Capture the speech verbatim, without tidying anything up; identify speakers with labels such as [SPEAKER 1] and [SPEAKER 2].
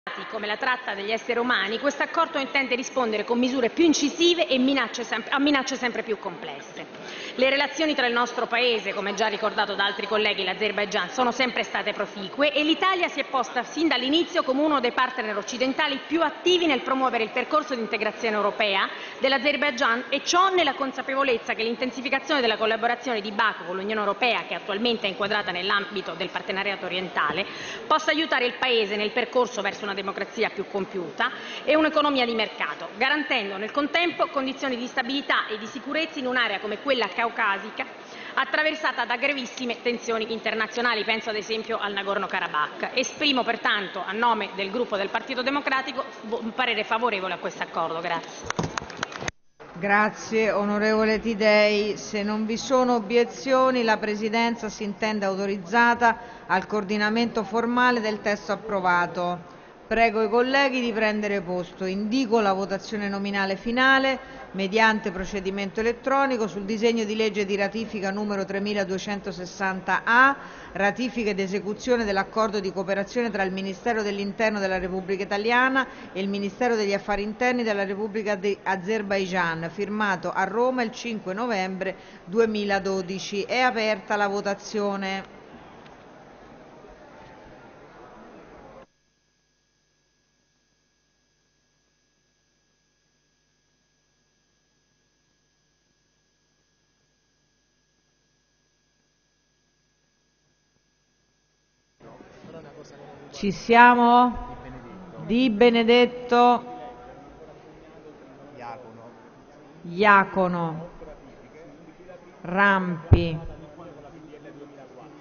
[SPEAKER 1] come la tratta degli esseri umani, questo accordo intende rispondere con misure più incisive e minacce sempre, a minacce sempre più complesse. Le relazioni tra il nostro Paese, come già ricordato da altri colleghi, l'Azerbaigian, sono sempre state proficue e l'Italia si è posta sin dall'inizio come uno dei partner occidentali più attivi nel promuovere il percorso di integrazione europea dell'Azerbaigian, e ciò nella consapevolezza che l'intensificazione della collaborazione di Baku con l'Unione Europea, che attualmente è inquadrata nell'ambito del partenariato orientale, possa aiutare il Paese nel percorso verso una democrazia più compiuta e un'economia di mercato, garantendo nel contempo condizioni di stabilità e di sicurezza in un'area come quella caucasica attraversata da gravissime tensioni internazionali, penso ad esempio al Nagorno-Karabakh. Esprimo pertanto a nome del gruppo del Partito Democratico un parere favorevole a questo accordo. Grazie.
[SPEAKER 2] Grazie onorevole Tidei. Se non vi sono obiezioni, la Presidenza si intende autorizzata al coordinamento formale del testo approvato. Prego i colleghi di prendere posto. Indico la votazione nominale finale mediante procedimento elettronico sul disegno di legge di ratifica numero tremiladuecentosessanta A, ratifica ed esecuzione dell'accordo di cooperazione tra il Ministero dell'Interno della Repubblica Italiana e il Ministero degli Affari Interni della Repubblica di Azerbaigian, firmato a Roma il cinque novembre duemiladodici. È aperta la votazione. Ci siamo? Di Benedetto, Iacono, Rampi,